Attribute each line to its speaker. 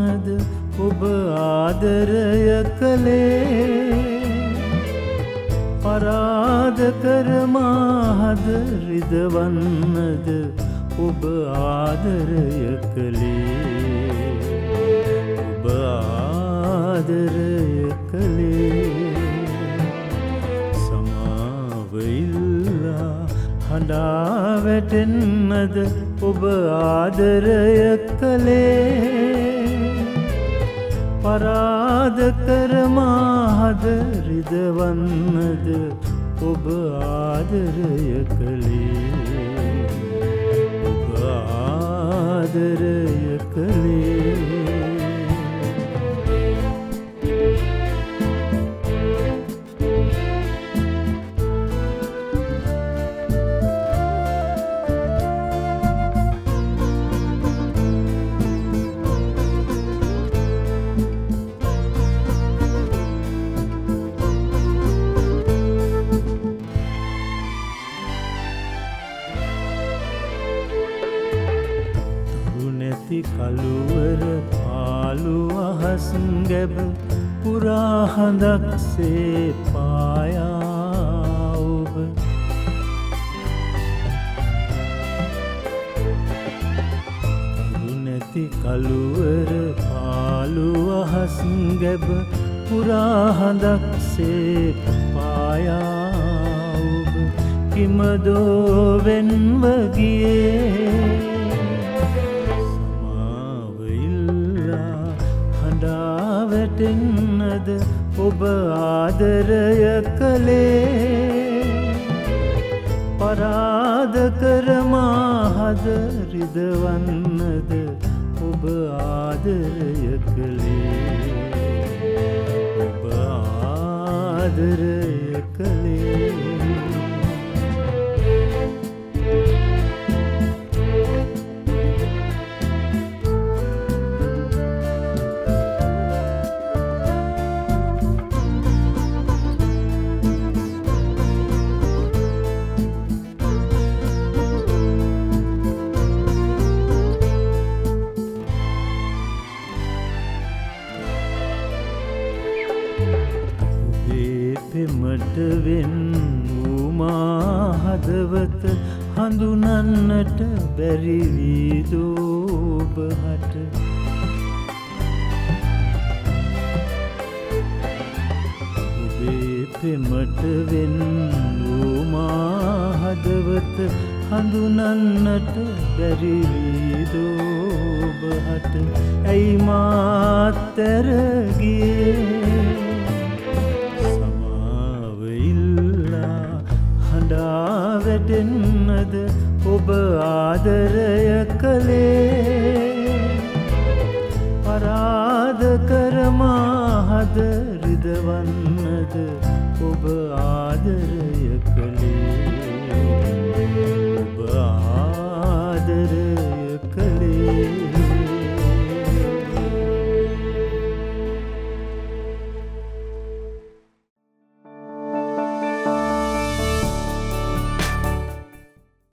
Speaker 1: වන්නද ඔබ ආදරය කළේ පරාද කර මාහද රිදවන්නද ඔබ ආදරය කළේ ඔබ ආදරය කළේ සමාව ඉල්ලා හඬා වැටෙන්නද ඔබ ආදරය කළේ පරාද කර මාහද රිදවන්නද ඔබ ආදරය කළේ ඔබ ආදරය කළේ කළුවර පාළු අහස් ගැබ පුරා හඳක්සේ පායා ඔබ නැති කළුවර පාළු අහස් ගැබ පුරා හඳක්සේ පායා ඔබ කිමදෝ වෙන්ව ගියේ වැටෙන්නද ඔබ ආදරය කළේ පරාද කර මාහද රිදවන්නද ඔබ ආදරය කළේ ඔබ ආදරය කළේ පෙමට වෙන් වූ මා හදවත හඳුනන්නට බැරි වී ඔබ හට ඔබේ පෙමට වෙන් වූ මා හදවත හඳුනන්නට බැරි වී ඔබ හට ඇයි මාත් ඇර ගියේ වැටෙන්නද ඔබ ආදරය කළේ පරාද කර මාහද රිදවන්නද ඔබ ආදරය කළේ